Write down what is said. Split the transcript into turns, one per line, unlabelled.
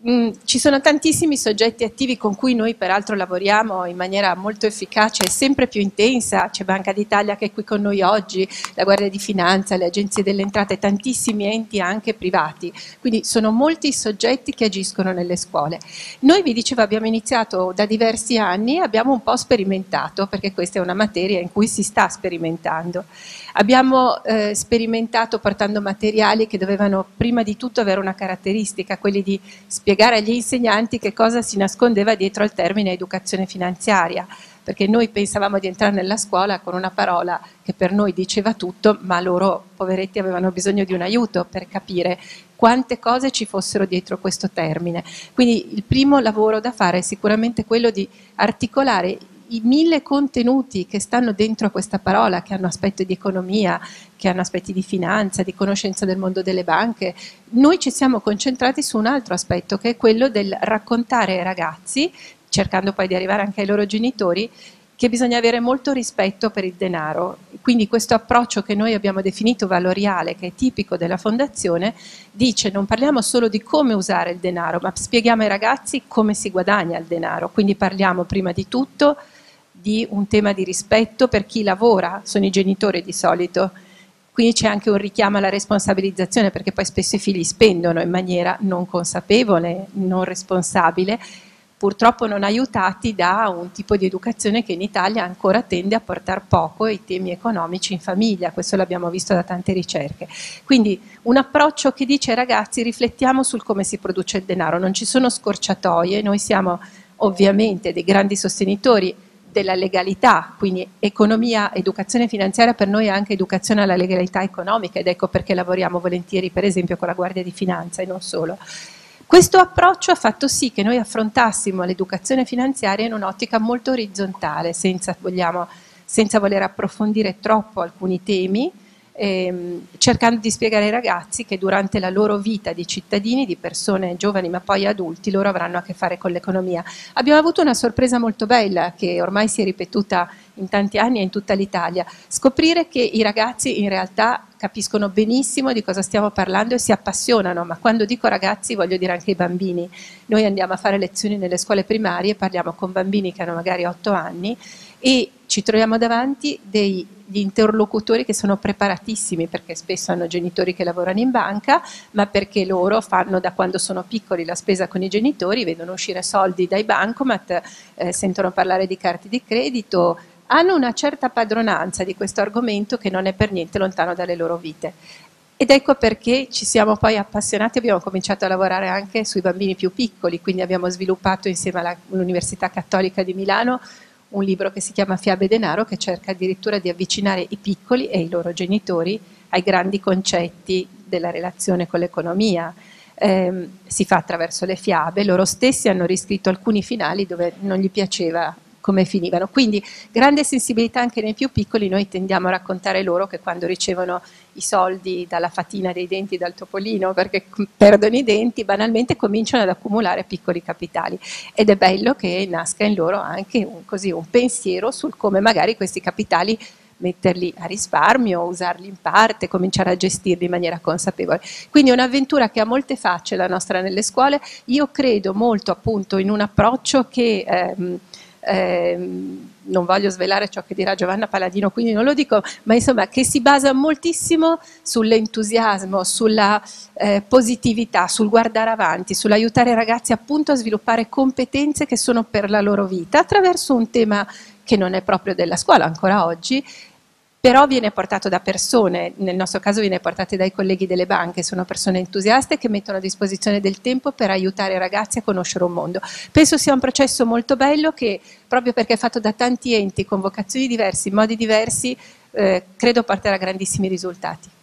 Ci sono tantissimi soggetti attivi con cui noi peraltro lavoriamo in maniera molto efficace e sempre più intensa. C'è Banca d'Italia che è qui con noi oggi, la Guardia di Finanza, le agenzie delle entrate, tantissimi enti anche privati. Quindi sono molti i soggetti che agiscono nelle scuole. Noi, vi dicevo, abbiamo iniziato da diversi anni, abbiamo un po' sperimentato, perché questa è una materia in cui si sta sperimentando. Abbiamo sperimentato portando materiali che dovevano prima di tutto avere una caratteristica, quelli di spiegare agli insegnanti che cosa si nascondeva dietro al termine educazione finanziaria, perché noi pensavamo di entrare nella scuola con una parola che per noi diceva tutto, ma loro, poveretti, avevano bisogno di un aiuto per capire quante cose ci fossero dietro questo termine. Quindi il primo lavoro da fare è sicuramente quello di articolare i 1000 contenuti che stanno dentro a questa parola, che hanno aspetti di economia, che hanno aspetti di finanza, di conoscenza del mondo delle banche. Noi ci siamo concentrati su un altro aspetto, che è quello del raccontare ai ragazzi, cercando poi di arrivare anche ai loro genitori, che bisogna avere molto rispetto per il denaro. Quindi questo approccio che noi abbiamo definito valoriale, che è tipico della Fondazione, dice: non parliamo solo di come usare il denaro, ma spieghiamo ai ragazzi come si guadagna il denaro. Quindi parliamo prima di tutto di un tema di rispetto per chi lavora, sono i genitori di solito. Quindi c'è anche un richiamo alla responsabilizzazione, perché poi spesso i figli spendono in maniera non consapevole, non responsabile, purtroppo non aiutati da un tipo di educazione che in Italia ancora tende a portare poco ai temi economici in famiglia. Questo l'abbiamo visto da tante ricerche. Quindi un approccio che dice ai ragazzi: riflettiamo sul come si produce il denaro, non ci sono scorciatoie, noi siamo ovviamente dei grandi sostenitori della legalità, quindi economia, educazione finanziaria per noi è anche educazione alla legalità economica, ed ecco perché lavoriamo volentieri per esempio con la Guardia di Finanza e non solo. Questo approccio ha fatto sì che noi affrontassimo l'educazione finanziaria in un'ottica molto orizzontale, senza voler approfondire troppo alcuni temi, cercando di spiegare ai ragazzi che durante la loro vita di cittadini, di persone giovani ma poi adulti, loro avranno a che fare con l'economia. Abbiamo avuto una sorpresa molto bella, che ormai si è ripetuta in tanti anni e in tutta l'Italia: scoprire che i ragazzi in realtà capiscono benissimo di cosa stiamo parlando e si appassionano. Ma quando dico ragazzi voglio dire anche i bambini. Noi andiamo a fare lezioni nelle scuole primarie, parliamo con bambini che hanno magari 8 anni e ci troviamo davanti degli interlocutori che sono preparatissimi, perché spesso hanno genitori che lavorano in banca, ma perché loro fanno da quando sono piccoli la spesa con i genitori, vedono uscire soldi dai bancomat, sentono parlare di carte di credito, hanno una certa padronanza di questo argomento che non è per niente lontano dalle loro vite. Ed ecco perché ci siamo poi appassionati, abbiamo cominciato a lavorare anche sui bambini più piccoli, quindi abbiamo sviluppato insieme all'Università Cattolica di Milano un libro che si chiama Fiabe e Denaro, che cerca addirittura di avvicinare i piccoli e i loro genitori ai grandi concetti della relazione con l'economia. Si fa attraverso le fiabe, loro stessi hanno riscritto alcuni finali dove non gli piaceva come finivano. Quindi grande sensibilità anche nei più piccoli. Noi tendiamo a raccontare loro che quando ricevono i soldi dalla fatina dei denti, dal topolino, perché perdono i denti, banalmente cominciano ad accumulare piccoli capitali, ed è bello che nasca in loro anche un pensiero sul come magari questi capitali metterli a risparmio, usarli in parte, cominciare a gestirli in maniera consapevole. Quindi è un'avventura che ha molte facce, la nostra, nelle scuole. Io credo molto appunto in un approccio che non voglio svelare ciò che dirà Giovanna Paladino, quindi non lo dico, ma insomma che si basa moltissimo sull'entusiasmo, sulla positività, sul guardare avanti, sull'aiutare i ragazzi appunto a sviluppare competenze che sono per la loro vita, attraverso un tema che non è proprio della scuola ancora oggi, però viene portato da persone, nel nostro caso viene portato dai colleghi delle banche, sono persone entusiaste che mettono a disposizione del tempo per aiutare i ragazzi a conoscere un mondo. Penso sia un processo molto bello che, proprio perché è fatto da tanti enti, con vocazioni diverse, in modi diversi, credo porterà grandissimi risultati.